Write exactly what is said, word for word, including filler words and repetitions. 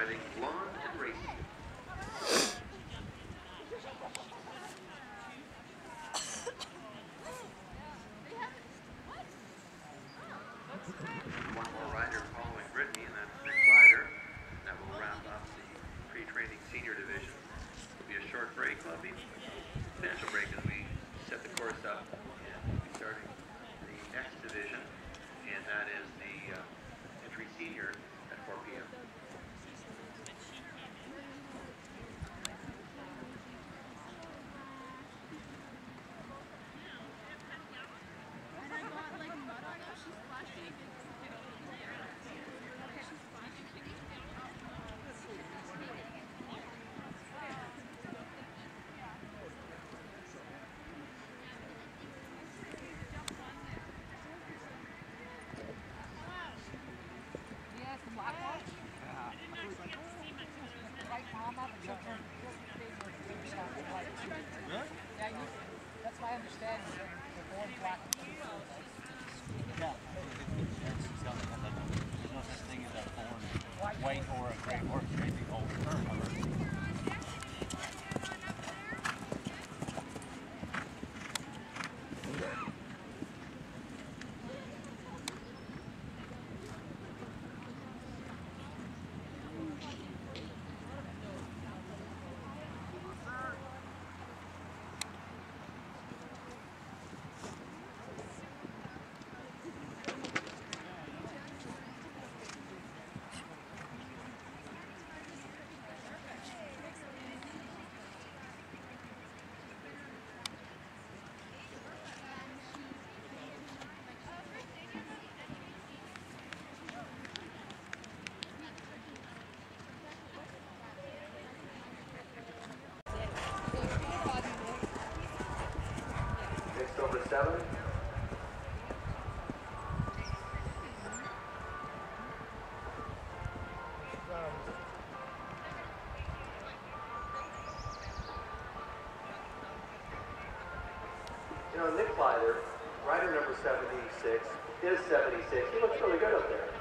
driving blonde and racing. One more rider following Brittany, and that's Nick Slider. That will wrap up the pre-training senior division. It'll be a short break, Clubby. Substantial break as we set the course up, and we'll be starting the next division, and that is the uh, entry senior at four p m Really? Yeah, you, that's my understanding. They're born black. Yeah. There's no such thing as a born white or a gray horse. Anything old term. Number seven. You know, Nick Slider, rider number seventy-six, is seventy-six. He looks really good up there.